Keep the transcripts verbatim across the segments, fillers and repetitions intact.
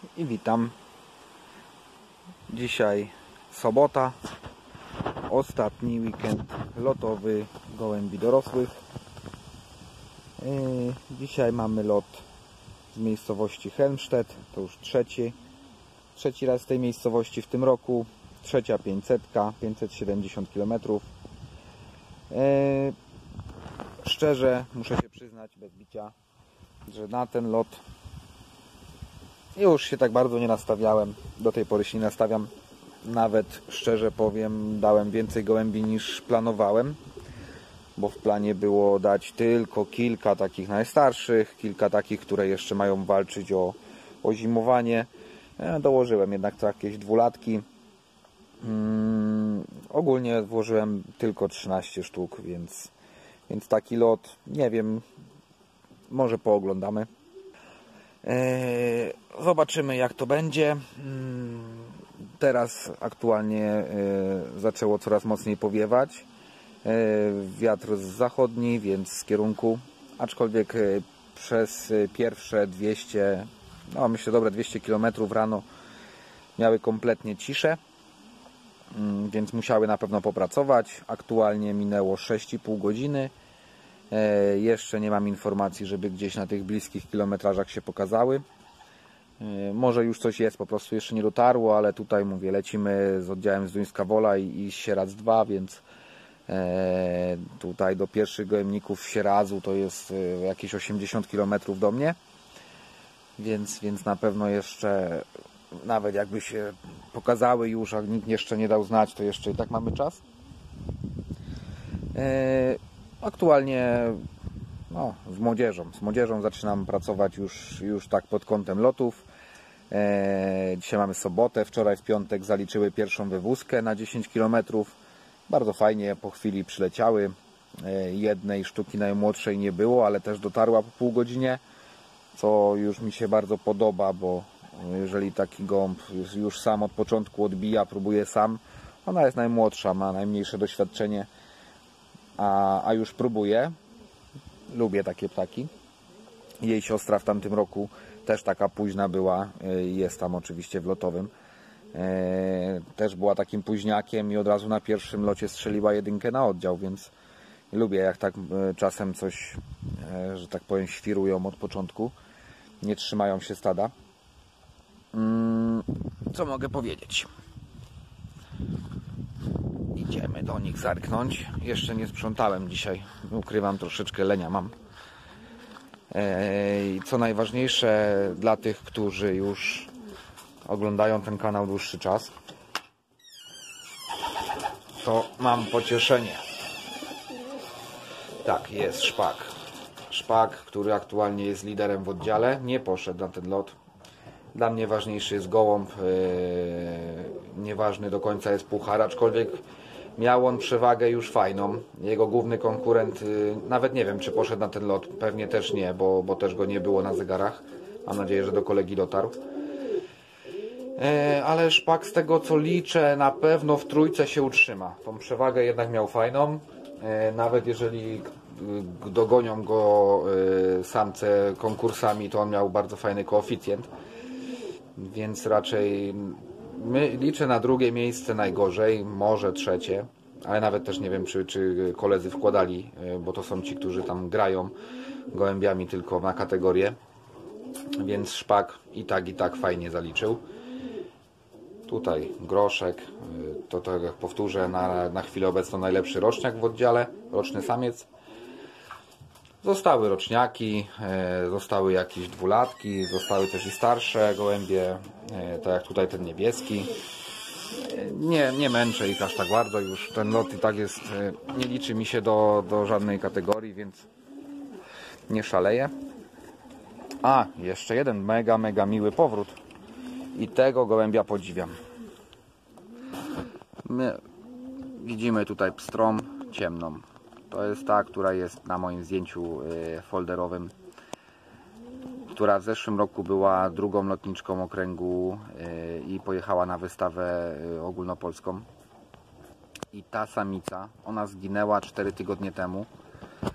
i witam. Dzisiaj sobota, ostatni weekend lotowy gołębi dorosłych. Dzisiaj mamy lot z miejscowości Helmstedt, to już trzeci, trzeci raz z tej miejscowości w tym roku, trzecia pięćsetka, pięćset siedemdziesiąt kilometrów. Szczerze muszę się przyznać, bez bicia, że na ten lot już się tak bardzo nie nastawiałem. Do tej pory się nie nastawiam. Nawet szczerze powiem, dałem więcej gołębi niż planowałem, bo w planie było dać tylko kilka takich najstarszych, kilka takich, które jeszcze mają walczyć o, o zimowanie. Ja dołożyłem jednak jakieś dwulatki. Hmm, ogólnie włożyłem tylko trzynaście sztuk, więc, więc taki lot, nie wiem, może pooglądamy. Eee, zobaczymy, jak to będzie. Hmm, teraz aktualnie e, zaczęło coraz mocniej powiewać. E, wiatr z zachodni, więc z kierunku, aczkolwiek e, przez pierwsze dwieście, no myślę dobre dwieście kilometrów rano miały kompletnie ciszę, hmm, więc musiały na pewno popracować. Aktualnie minęło sześć i pół godziny. E, jeszcze nie mam informacji, żeby gdzieś na tych bliskich kilometrażach się pokazały. E, może już coś jest, po prostu jeszcze nie dotarło, ale tutaj mówię, lecimy z oddziałem z Duńska Wola i, i Sieradz dwa, więc e, tutaj do pierwszych gołębników Sieradzu to jest e, jakieś osiemdziesiąt kilometrów do mnie, więc, więc na pewno jeszcze, nawet jakby się pokazały już, a nikt jeszcze nie dał znać, to jeszcze i tak mamy czas. E, Aktualnie no, z młodzieżą. Z młodzieżą zaczynam pracować już, już tak pod kątem lotów. E, dzisiaj mamy sobotę, wczoraj w piątek zaliczyły pierwszą wywózkę na dziesięć kilometrów. Bardzo fajnie po chwili przyleciały. E, jednej sztuki najmłodszej nie było, ale też dotarła po pół godzinie, co już mi się bardzo podoba, bo jeżeli taki gołąb już sam od początku odbija, próbuje sam, ona jest najmłodsza, ma najmniejsze doświadczenie, A, a już próbuję. Lubię takie ptaki. Jej siostra w tamtym roku też taka późna była. Jest tam oczywiście w lotowym. Też była takim późniakiem i od razu na pierwszym locie strzeliła jedynkę na oddział, więc lubię, jak tak czasem coś, że tak powiem, świrują od początku. Nie trzymają się stada. Co mogę powiedzieć? Idziemy do nich zerknąć. Jeszcze nie sprzątałem dzisiaj. Ukrywam, troszeczkę lenia mam. I co najważniejsze dla tych, którzy już oglądają ten kanał dłuższy czas, to mam pocieszenie. Tak, jest Szpak. Szpak, który aktualnie jest liderem w oddziale, nie poszedł na ten lot. Dla mnie ważniejszy jest gołąb. Nieważny do końca jest puchar, aczkolwiek miał on przewagę już fajną. Jego główny konkurent, nawet nie wiem, czy poszedł na ten lot. Pewnie też nie, bo, bo też go nie było na zegarach. Mam nadzieję, że do kolegi dotarł. Ale Szpak, z tego co liczę, na pewno w trójce się utrzyma. Tą przewagę jednak miał fajną. Nawet jeżeli dogonią go samce konkursami, to on miał bardzo fajny koeficjent. Więc raczej my, liczę na drugie miejsce najgorzej, może trzecie, ale nawet też nie wiem, czy, czy koledzy wkładali, bo to są ci, którzy tam grają gołębiami tylko na kategorię, więc Szpak i tak i tak fajnie zaliczył. Tutaj Groszek, to tak jak powtórzę, na, na chwilę obecną najlepszy roczniak w oddziale, roczny samiec. Zostały roczniaki, zostały jakieś dwulatki, zostały też i starsze gołębie, tak jak tutaj ten niebieski. Nie, nie męczę ich aż tak bardzo, już ten lot i tak jest, nie liczy mi się do, do żadnej kategorii, więc nie szaleję. A, jeszcze jeden mega, mega miły powrót i tego gołębia podziwiam. My widzimy tutaj pstrom ciemną. To jest ta, która jest na moim zdjęciu folderowym, która w zeszłym roku była drugą lotniczką okręgu i pojechała na wystawę ogólnopolską. I ta samica, ona zginęła cztery tygodnie temu.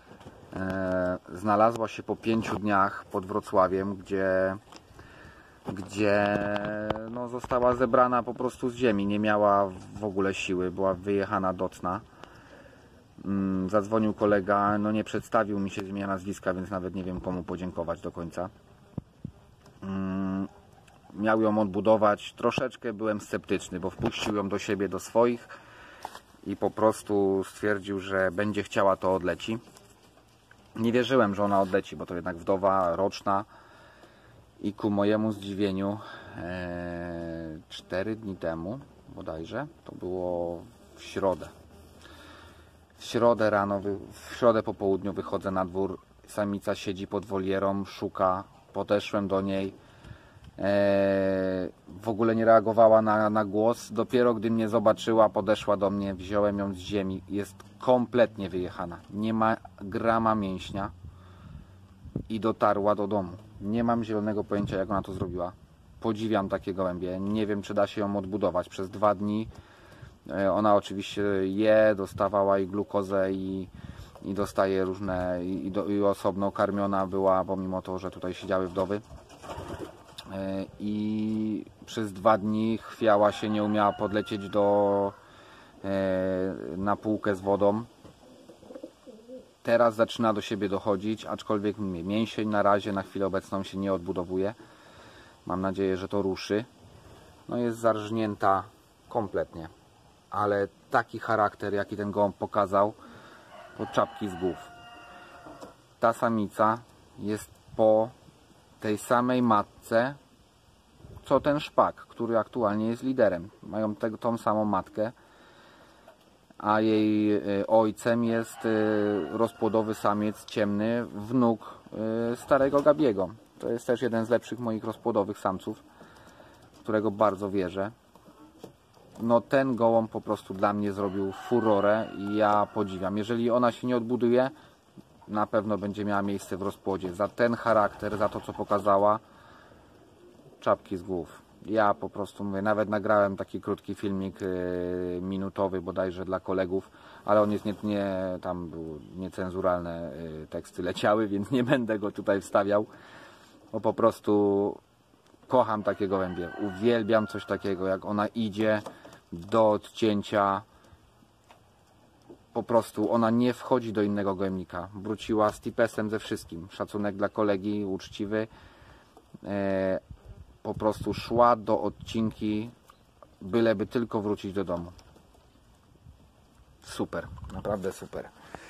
Znalazła się po pięciu dniach pod Wrocławiem, gdzie gdzie no, została zebrana po prostu z ziemi, nie miała w ogóle siły, była wyjechana do cna. Mm, zadzwonił kolega, no nie przedstawił mi się z imienia nazwiska, więc nawet nie wiem komu podziękować do końca. Mm, miał ją odbudować, troszeczkę byłem sceptyczny, bo wpuścił ją do siebie, do swoich i po prostu stwierdził, że będzie chciała, to odleci. Nie wierzyłem, że ona odleci, bo to jednak wdowa roczna i ku mojemu zdziwieniu e, cztery dni temu bodajże, to było w środę. W środę rano, w środę po południu wychodzę na dwór, samica siedzi pod wolierą, szuka, podeszłem do niej, e, w ogóle nie reagowała na, na głos, dopiero gdy mnie zobaczyła, podeszła do mnie, wziąłem ją z ziemi, jest kompletnie wyjechana, nie ma grama mięśnia i dotarła do domu. Nie mam zielonego pojęcia, jak ona to zrobiła. Podziwiam takie gołębie, nie wiem, czy da się ją odbudować przez dwa dni. Ona oczywiście je, dostawała i glukozę i, i dostaje różne i, do, i osobno karmiona była, pomimo to, że tutaj siedziały wdowy. I przez dwa dni chwiała się, nie umiała podlecieć do, na półkę z wodą. Teraz zaczyna do siebie dochodzić, aczkolwiek mięsień na razie na chwilę obecną się nie odbudowuje. Mam nadzieję, że to ruszy. No jest zarżnięta kompletnie. Ale taki charakter, jaki ten gołąb pokazał, to czapki z głów. Ta samica jest po tej samej matce, co ten szpak, który aktualnie jest liderem. Mają tego, tą samą matkę, a jej ojcem jest rozpłodowy samiec ciemny, wnuk starego Gabiego. To jest też jeden z lepszych moich rozpłodowych samców, w którego bardzo wierzę. No ten gołąb po prostu dla mnie zrobił furorę i ja podziwiam. Jeżeli ona się nie odbuduje, na pewno będzie miała miejsce w rozpłodzie. Za ten charakter, za to co pokazała, czapki z głów. Ja po prostu mówię, nawet nagrałem taki krótki filmik yy, minutowy bodajże dla kolegów, ale on jest nie, nie tam był niecenzuralne yy, teksty leciały, więc nie będę go tutaj wstawiał, bo po prostu kocham takie gołębie. Uwielbiam coś takiego, jak ona idzie do odcięcia, po prostu ona nie wchodzi do innego gołębnika. Wróciła z tipesem ze wszystkim. Szacunek dla kolegi, uczciwy. E, po prostu szła do odcinki, byleby tylko wrócić do domu. Super, naprawdę super.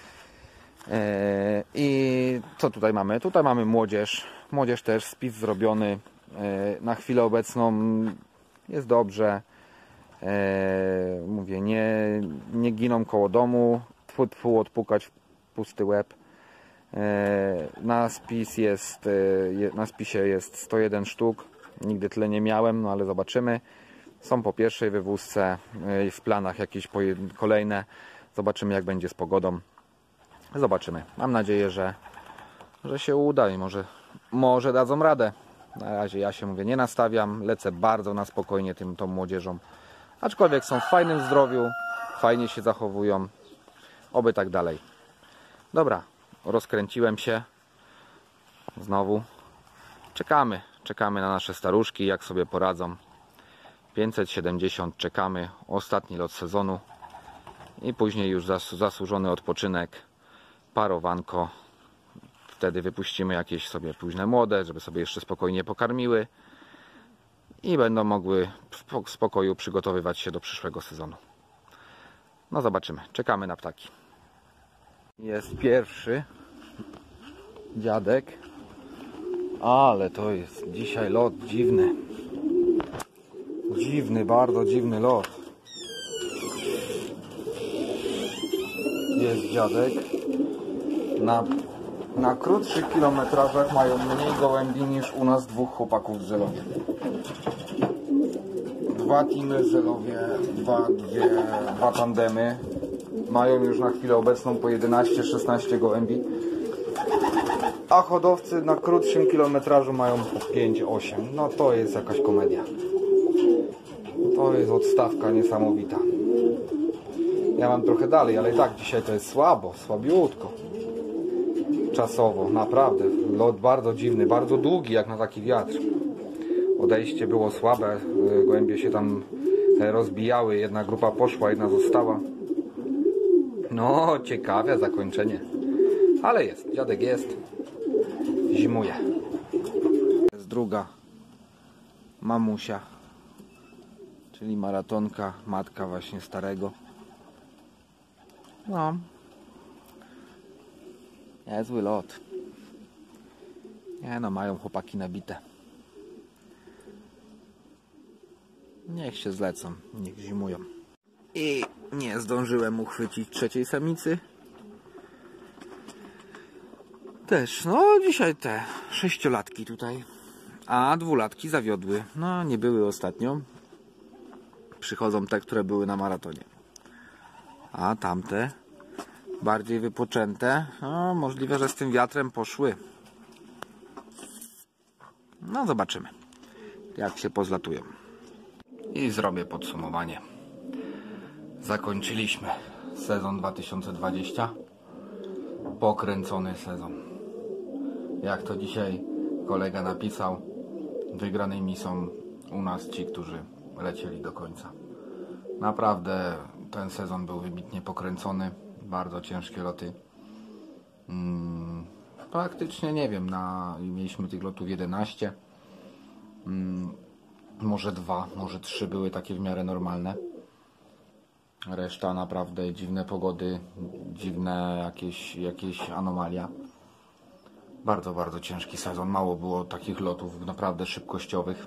E, I co tutaj mamy? Tutaj mamy młodzież. Młodzież też, spis zrobiony. E, na chwilę obecną jest dobrze. E, mówię, nie, nie giną koło domu, tfu, tfu, odpukać w pusty łeb. E, na, spis jest, e, na spisie jest sto jeden sztuk, nigdy tyle nie miałem, no ale zobaczymy. Są po pierwszej wywózce, e, w planach jakieś kolejne, zobaczymy jak będzie z pogodą. Zobaczymy, mam nadzieję, że, że się uda i może, może dadzą radę. Na razie ja się mówię, nie nastawiam, lecę bardzo na spokojnie tym, tą młodzieżą. Aczkolwiek są w fajnym zdrowiu, fajnie się zachowują, oby tak dalej. Dobra, rozkręciłem się. Znowu czekamy, czekamy na nasze staruszki, jak sobie poradzą. pięćset siedemdziesiąt czekamy, ostatni lot sezonu i później już zas zasłużony odpoczynek, parowanko. Wtedy wypuścimy jakieś sobie późne młode, żeby sobie jeszcze spokojnie pokarmiły i będą mogły w spokoju przygotowywać się do przyszłego sezonu. No zobaczymy, czekamy na ptaki. Jest pierwszy dziadek, ale to jest dzisiaj lot dziwny. Dziwny, bardzo dziwny lot. Jest dziadek. Na, na krótszych kilometrażach mają mniej gołębi niż u nas dwóch chłopaków w Żelowie. Dwa teamy w Żelowie, dwa, dwie, dwa tandemy. Mają już na chwilę obecną po jedenaście szesnaście gołębi. A hodowcy na krótszym kilometrażu mają po pięć osiem. No to jest jakaś komedia. To jest odstawka niesamowita. Ja mam trochę dalej, ale i tak dzisiaj to jest słabo, słabiutko. Czasowo, naprawdę. Lot bardzo dziwny, bardzo długi jak na taki wiatr. Odejście było słabe, gołębie się tam rozbijały, jedna grupa poszła, jedna została. No, ciekawe zakończenie. Ale jest, dziadek jest. Zimuje. Jest druga mamusia, czyli maratonka, matka właśnie starego. No. Niezły lot. Nie no, mają chłopaki nabite. Niech się zlecą, niech zimują. I nie zdążyłem uchwycić trzeciej samicy. Też, no dzisiaj te sześciolatki tutaj, a dwulatki zawiodły. No nie były ostatnio. Przychodzą te, które były na maratonie. A tamte bardziej wypoczęte, no możliwe, że z tym wiatrem poszły. No zobaczymy, jak się pozlatują. I zrobię podsumowanie. Zakończyliśmy sezon dwa tysiące dwudziesty. Pokręcony sezon. Jak to dzisiaj kolega napisał, wygranymi są u nas ci, którzy lecieli do końca. Naprawdę ten sezon był wybitnie pokręcony. Bardzo ciężkie loty. Hmm, praktycznie nie wiem, na, mieliśmy tych lotów jedenaście. Hmm, może dwa, może trzy były takie w miarę normalne. Reszta naprawdę dziwne pogody, dziwne jakieś, jakieś anomalia. Bardzo, bardzo ciężki sezon. Mało było takich lotów naprawdę szybkościowych.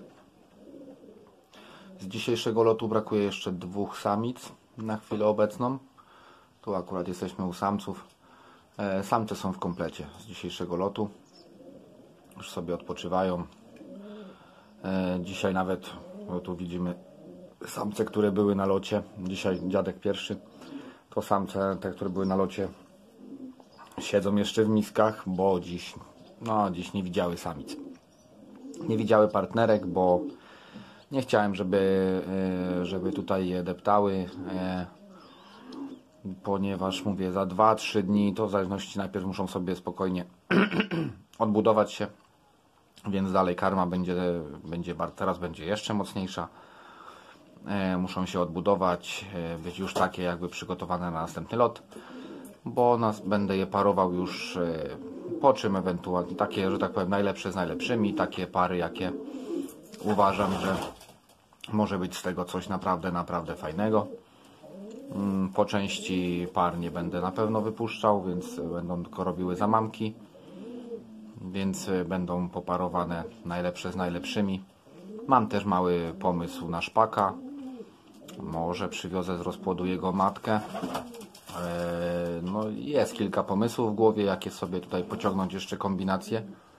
Z dzisiejszego lotu brakuje jeszcze dwóch samic na chwilę obecną. Tu akurat jesteśmy u samców. Samce są w komplecie z dzisiejszego lotu. Już sobie odpoczywają. Dzisiaj nawet, no tu widzimy samce, które były na locie. Dzisiaj dziadek pierwszy. To samce, te, które były na locie, siedzą jeszcze w miskach, bo dziś, no dziś nie widziały samic. Nie widziały partnerek, bo nie chciałem, żeby, żeby tutaj je deptały. Ponieważ mówię, za dwa trzy dni to w zależności najpierw muszą sobie spokojnie odbudować się, więc dalej karma będzie, będzie teraz będzie jeszcze mocniejsza. E, muszą się odbudować, e, być już takie jakby przygotowane na następny lot, bo nas, będę je parował już e, po czym ewentualnie takie, że tak powiem, najlepsze z najlepszymi, takie pary, jakie uważam, że może być z tego coś naprawdę, naprawdę fajnego. Po części par nie będę na pewno wypuszczał, więc będą tylko robiły zamamki, więc będą poparowane najlepsze z najlepszymi. Mam też mały pomysł na szpaka. Może przywiozę z rozpłodu jego matkę. No, jest kilka pomysłów w głowie, jakie sobie tutaj pociągnąć jeszcze kombinacje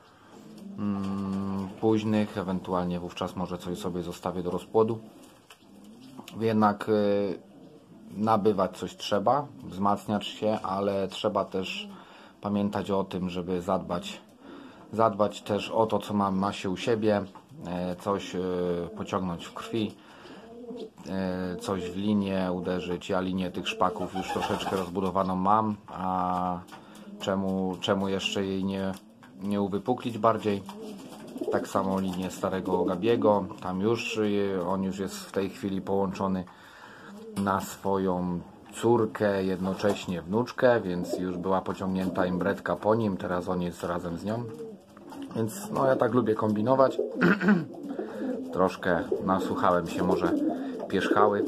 późnych, ewentualnie wówczas może coś sobie zostawię do rozpłodu. Jednak nabywać coś trzeba, wzmacniać się, ale trzeba też pamiętać o tym, żeby zadbać, zadbać też o to, co ma, ma się u siebie, coś pociągnąć w krwi, coś w linię uderzyć. Ja linię tych szpaków już troszeczkę rozbudowaną mam, a czemu, czemu jeszcze jej nie, nie uwypuklić bardziej? Tak samo linię starego Gabiego, tam już on już jest w tej chwili połączony na swoją córkę, jednocześnie wnuczkę, więc już była pociągnięta imbretka po nim, teraz on jest razem z nią. Więc no ja tak lubię kombinować. Troszkę nasłuchałem się może pierzchały.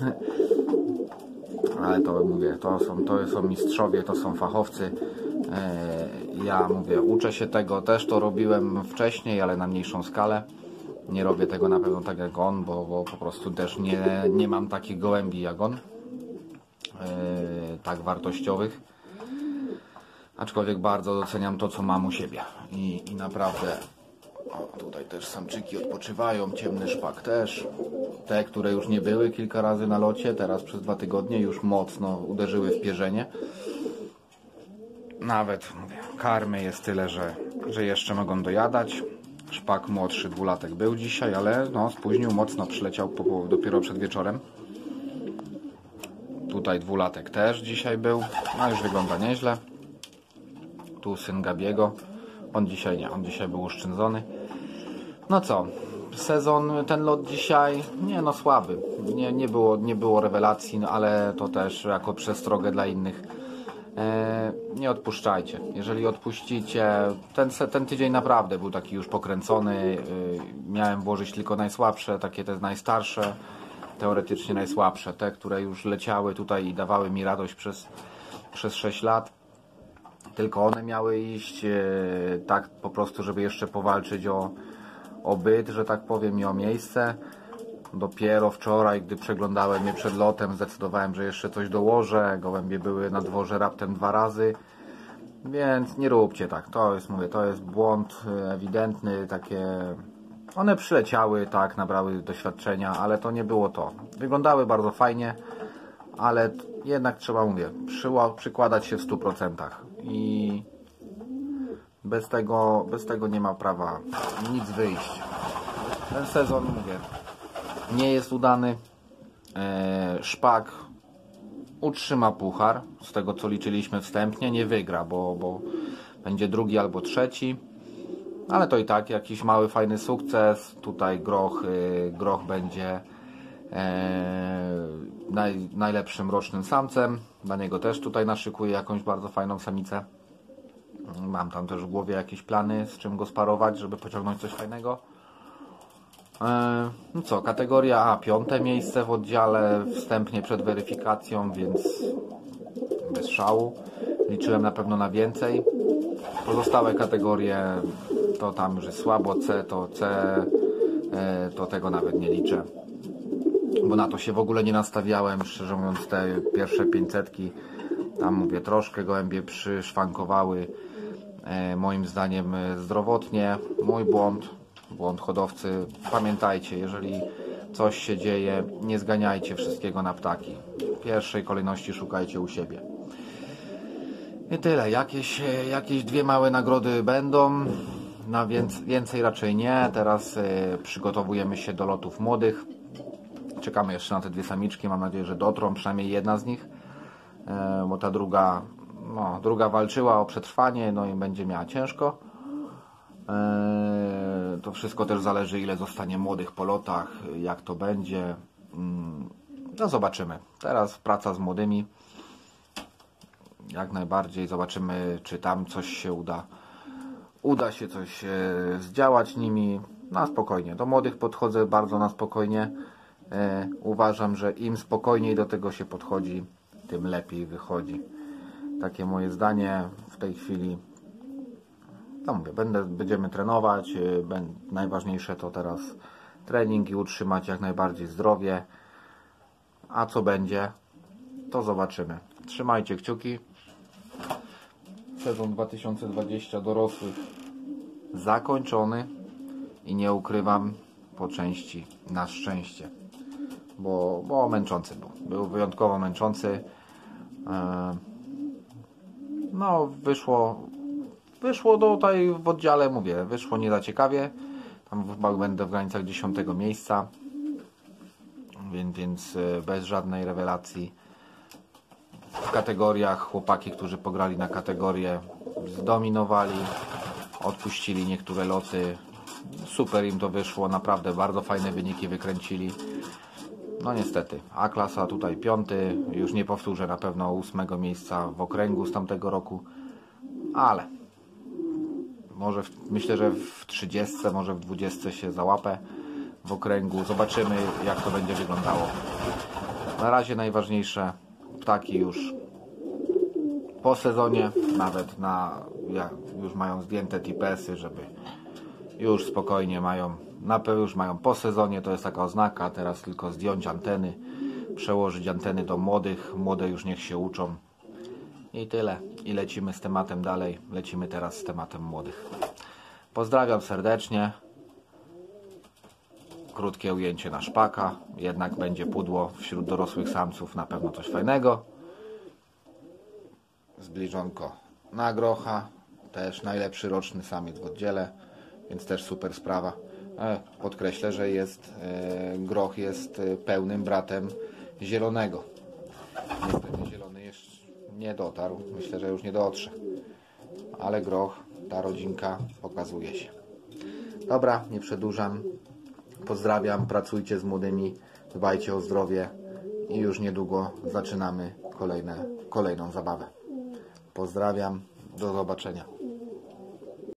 Ale to mówię, to są, to są mistrzowie, to są fachowcy. Ja mówię, uczę się tego, też to robiłem wcześniej, ale na mniejszą skalę. Nie robię tego na pewno tak jak on, bo, bo po prostu też nie, nie mam takich gołębi jak on, yy, tak wartościowych. Aczkolwiek bardzo doceniam to, co mam u siebie. I, i naprawdę, o, tutaj też samczyki odpoczywają, ciemny szpak też. Te, które już nie były kilka razy na locie, teraz przez dwa tygodnie już mocno uderzyły w pierzenie. Nawet, mówię, karmy jest tyle, że, że jeszcze mogą dojadać. Szpak młodszy, dwulatek był dzisiaj, ale no, spóźnił mocno, przyleciał po, po, dopiero przed wieczorem. Tutaj dwulatek też dzisiaj był, no już wygląda nieźle. Tu syn Gabiego, on dzisiaj nie, on dzisiaj był uszczędzony. No co, Sezon, ten lot dzisiaj, nie no słaby, nie, nie, było, nie było rewelacji, no, ale to też jako przestrogę dla innych. E, nie odpuszczajcie, jeżeli odpuścicie, ten, ten tydzień naprawdę był taki już pokręcony, e, miałem włożyć tylko najsłabsze, takie te najstarsze, teoretycznie najsłabsze, te, które już leciały tutaj i dawały mi radość przez, przez sześć lat. Tylko one miały iść e, tak po prostu, żeby jeszcze powalczyć o, o byt, że tak powiem, i o miejsce. Dopiero wczoraj, gdy przeglądałem je przed lotem, zdecydowałem, że jeszcze coś dołożę. Gołębie były na dworze raptem dwa razy. Więc nie róbcie tak. To jest, mówię, to jest błąd ewidentny. Takie... One przyleciały, tak, nabrały doświadczenia, ale to nie było to. Wyglądały bardzo fajnie, ale jednak trzeba, mówię, przyła, przykładać się w stu procentach. I bez tego, bez tego nie ma prawa nic wyjść. Ten sezon, mówię, nie jest udany. E, Szpak utrzyma puchar, z tego co liczyliśmy wstępnie, nie wygra, bo, bo będzie drugi albo trzeci, ale to i tak jakiś mały fajny sukces. Tutaj Groch, y, Groch będzie e, naj, najlepszym rocznym samcem, dla niego też tutaj naszykuję jakąś bardzo fajną samicę. Mam tam też w głowie jakieś plany, z czym go sparować, żeby pociągnąć coś fajnego. No co, kategoria A, piąte miejsce w oddziale, wstępnie przed weryfikacją, więc bez szału. Liczyłem na pewno na więcej. Pozostałe kategorie to tam już jest słabo, C to C, to tego nawet nie liczę. Bo na to się w ogóle nie nastawiałem, szczerze mówiąc, te pierwsze pięćsetki, tam mówię, troszkę gołębie przyszwankowały, moim zdaniem zdrowotnie. Mój błąd. Błąd hodowcy. Pamiętajcie, jeżeli coś się dzieje, nie zganiajcie wszystkiego na ptaki. W pierwszej kolejności szukajcie u siebie. I tyle. Jakieś, jakieś dwie małe nagrody będą. Na więcej, więcej raczej nie. Teraz y, przygotowujemy się do lotów młodych. Czekamy jeszcze na te dwie samiczki. Mam nadzieję, że dotrą, przynajmniej jedna z nich. Y, bo ta druga, no, druga walczyła o przetrwanie, no i będzie miała ciężko. To wszystko też zależy, ile zostanie młodych po lotach, jak to będzie. No zobaczymy. Teraz praca z młodymi. Jak najbardziej zobaczymy, czy tam coś się uda. Uda się coś zdziałać nimi. Na spokojnie. Do młodych podchodzę bardzo na spokojnie. Uważam, że im spokojniej do tego się podchodzi, tym lepiej wychodzi. Takie moje zdanie w tej chwili. No mówię, będę, będziemy trenować, będę, najważniejsze to teraz trening i utrzymać jak najbardziej zdrowie, a co będzie, to zobaczymy. Trzymajcie kciuki. Sezon dwa tysiące dwudziesty dorosłych zakończony i nie ukrywam, po części na szczęście, bo, bo męczący był, był wyjątkowo męczący. No wyszło Wyszło tutaj w oddziale, mówię, wyszło nie za ciekawie. Tam chyba będę w granicach dziesiątego miejsca. Więc, więc bez żadnej rewelacji. W kategoriach chłopaki, którzy pograli na kategorię, zdominowali. Odpuścili niektóre loty. Super im to wyszło, naprawdę bardzo fajne wyniki wykręcili. No niestety, A-klasa tutaj piąty. Już nie powtórzę na pewno ósmego miejsca w okręgu z tamtego roku. Ale może w, myślę, że w trzydziestce, może w dwudziestce się załapę w okręgu. Zobaczymy, jak to będzie wyglądało. Na razie najważniejsze ptaki już po sezonie, nawet na, ja, już mają zdjęte tipesy, żeby już spokojnie mają, na pewno już mają po sezonie, to jest taka oznaka. Teraz tylko zdjąć anteny, przełożyć anteny do młodych, młode już niech się uczą. I tyle. I lecimy z tematem dalej. Lecimy teraz z tematem młodych. Pozdrawiam serdecznie. Krótkie ujęcie na szpaka. Jednak będzie pudło wśród dorosłych samców. Na pewno coś fajnego. Zbliżonko na grocha. Też najlepszy roczny samiec w oddziale. Więc też super sprawa. Podkreślę, że jest groch jest pełnym bratem zielonego. Niestety zielony jeszcze nie dotarł. Myślę, że już nie dotrze. Ale groch, ta rodzinka pokazuje się. Dobra, nie przedłużam. pozdrawiam, pracujcie z młodymi, dbajcie o zdrowie i już niedługo zaczynamy kolejne, kolejną zabawę. Pozdrawiam, do zobaczenia.